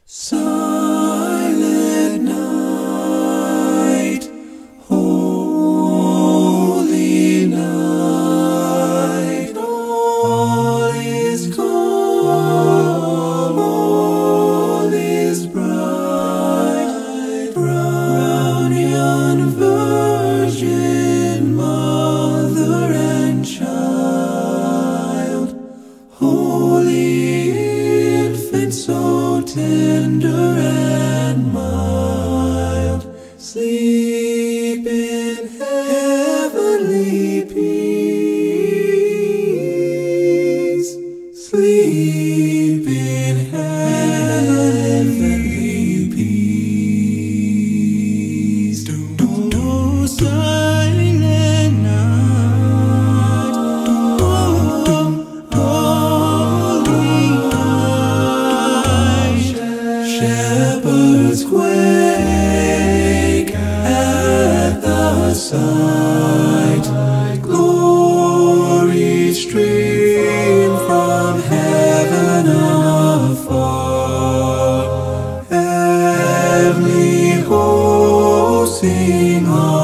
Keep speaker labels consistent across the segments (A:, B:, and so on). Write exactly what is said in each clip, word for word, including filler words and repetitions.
A: Silent night, holy night, all is calm, all is bright, brown young virgin, mother and child, holy infant, so tender and mild, sleep in heavenly peace, sleep in heavenly peace. Do, do, do, silent night, do, do, holy night, shepherds quake at the sight, glory stream from heaven afar, heavenly hosts sing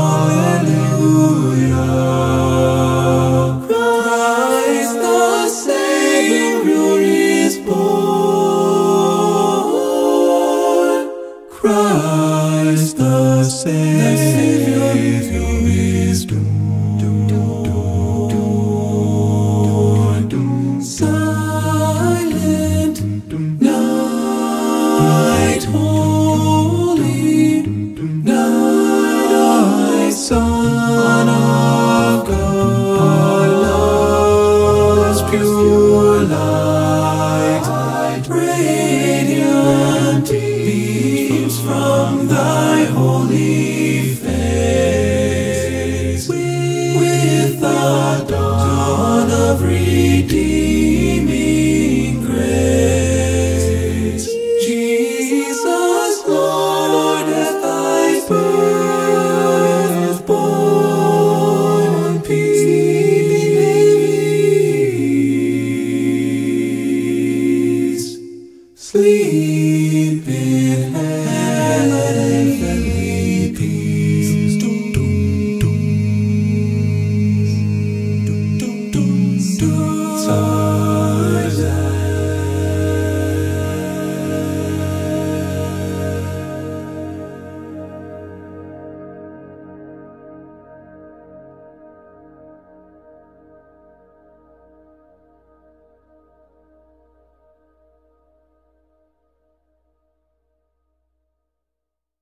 A: hallelujah. Christ the Savior is born, Christ the Savior is born. Silent night, holy night, Son of God, love's pure light, radiant beams from thy holy face, with the dawn of redeeming grace. Jesus, Lord, at thy birth born, peace, sleep